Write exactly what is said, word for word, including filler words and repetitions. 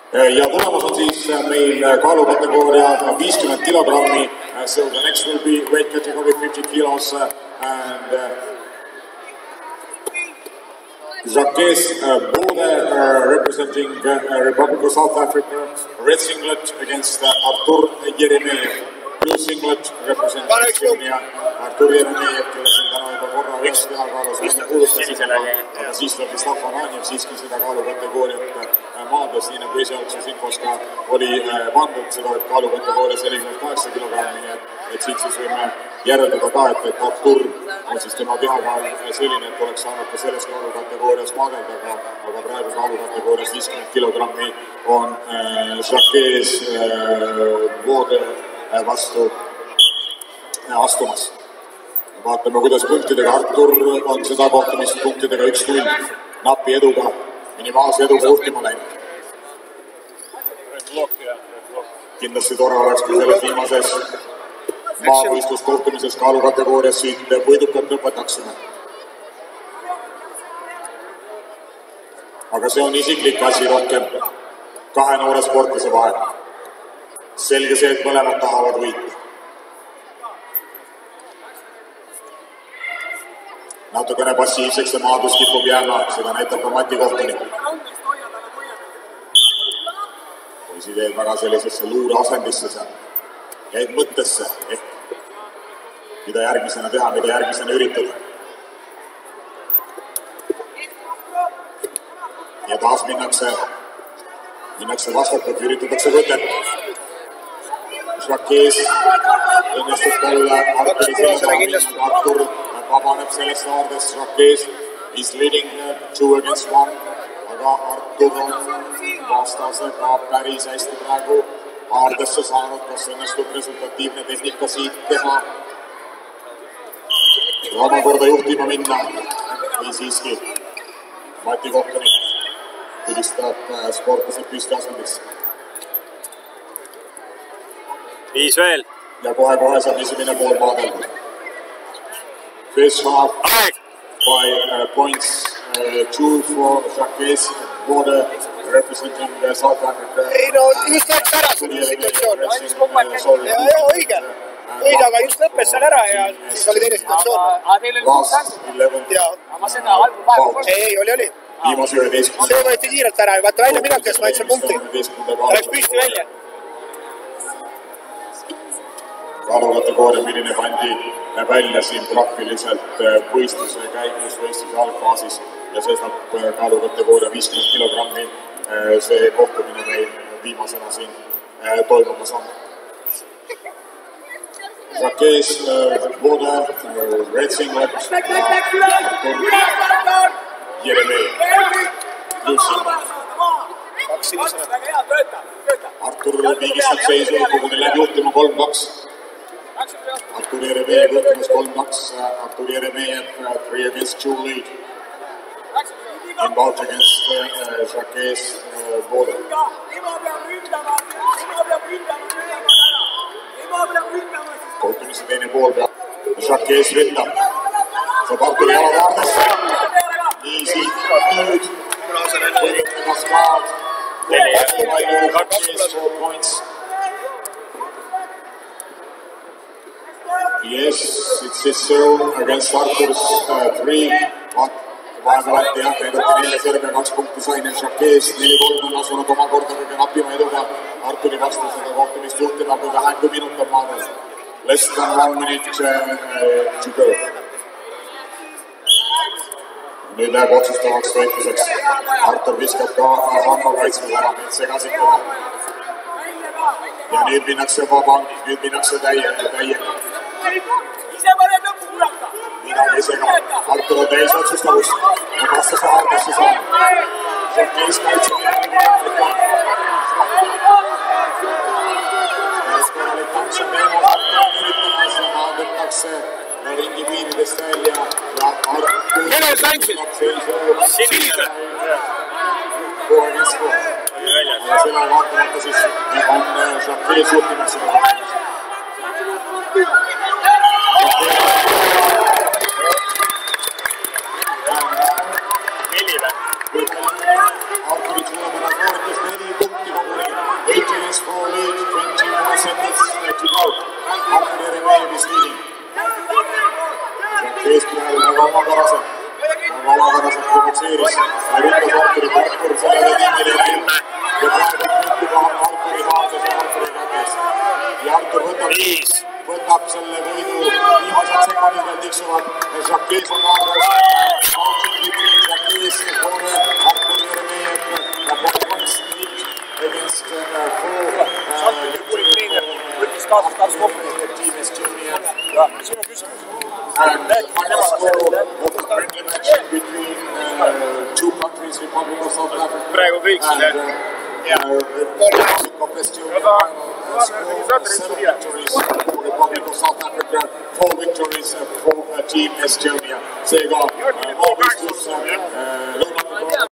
Ja tulemas on siis meil kaalukategooria viiskümmend kilogrammi. So the next will be weight category fifty kilos and uh, Jacques Bode uh, representing uh, Republic of South Africa, red singlet against uh, Artur Jeremejev, blue singlet representing Estonia, Artur Jeremejev, kelle siin täna juba korra üks kehakaalus välja kuulutas, aga siis veel Staffan Anjev siiski seda kaalukategooriat maadles, nii nagu esialgses infos ka oli pandud seda kaalukategoorias nelikümmend kaheksa kilogrammi, et siit siis võime järeldada ka, et, et Artur on siis tema kehakaal selline, et oleks saanud ka selles kaalukategoorias maadelda, aga, aga praegu kaalukategoorias viiskümmend kilogrammi on äh, Jacques äh, Bode vastu äh, astumas. Vaatame, kuidas punktidega Artur on seda kohtumist punktidega üks null, napi eduga, minimaalse eduga juhtima läinud. Kindlasti tore oleks, kui selles viimases maavõistluskohtumises kaalukategoorias siit võidukalt lõpetaksime. Aga see on isiklik asi rohkem kahe noore sportlase vahel. Selge see, et mõlemad tahavad võita. Natukene passiivseks ja maadlus kipub jääma, seda näitab ka Mati kohtunik. Poisi teed väga sellisesse luure asendisse seal. Jäid mõttesse, ehk mida järgmisena teha, mida järgmisena üritada. Ja taas minnakse, minnakse vastatud, üritatakse võtet. Jacques õnnestub talle Arturi sellega, Artur vabaneb sellest aardest. Jacques is leading two against one, aga Artur on vastasega päris hästi praegu aardesse saanud, kas õnnestub resultatiivne tehnika siit teha. Omakorda juhtima minna või siiski Mati kohtunik pidistab sportlased püsti asendisse. Viis veel. Ja kohe-kohe saab esimene pool maadelda. First half by uh, points uh, two for Jacques Bode representing uh, South Africa. Ei no just läks ära see situatsioon. Ja, ja õige. Õige, aga just lõppes seal ära ja siis oli teine situatsioon. Ei, oli, oli. See võeti kiirelt ära ja vaata välja minakes, ma ütlesin punkti. Läks püsti välja. Kaalukategooria, milline pandi välja siin praktiliselt võistluse käigus, võistluse algfaasis ja see saab kaalukategooria viiskümmend kilogrammi. See kohtumine meil viimasena siin toimumas on. Jacques Bode, red singlet, Artur Jeremejev, blue singlet. Artur viigistab seisu, koguni läbi juhtima kolm kaks. Artur Jeremejev juhtimas kolm kaks, Artur Jeremejev three against two lead. In bout against uh, Jacques uh, Bode. Kohtumise teine pool peab. Jacques ründab. Saab Artur jalad aardesse. Nii siit nüüd. Võivad kaskaad. Jacques four points. Yes, it's his zone against Artur's uh, three. Vahepeal ätti jah, eedati nelja serve, kaks punkti sain Jacques, neli kolm on asunud omakorda kõige napima eduga Arturi vastu seda kohtumist juhtima, kui vähem kui minut on maadel. Less than one minute uh, to go. Nüüd läheb otsustavaks võitluseks. Artur viskab ka Hanno kaitsmes ära, need segasitada. Ja nüüd minnakse vabang, nüüd minnakse täie, täie. Midagi sega. Artur on täis otsustavust. Ja vastase haardesse saanud. Jacques kaitseb järgi. Päris korralik tants on teemas. Artur on üritamas ja maandutakse ringi piiridest välja. Ja Artur võtab seisu. Sinise. Kohe kesku. Ja sellele vaatamata siis on Jacques juhtimas seda vaatamist. Arturit suuremana koordes neli punkti Artur Jeremejev is leading. Jacques praegu väga omapärased, väga omapärased provotseeris. Rikkas Arturi Artur sellele tiimile ilme ja praegu nüüd juba on Arturi haades ja Arturi kätes. Ja Artur võtab, võtab selle võidu, viimased sekundid veel tiksuvad. Jacques on haades, Artur Jacques, Bode, Artur Jeremejev ja Bode kaks tiimid against uh, four uh, võttis kaasas kaks kohvri. Team Estonia. Ja, sinu küsimus. And the final score of the friendly match between uh, two countries, Republic of South Africa praegu kõik and uh, yeah. uh, Republic of Estonia. Final score, seven victories for Republic of South Africa, four victories for uh, Team Estonia. Seega, uh, ma võistlus uh,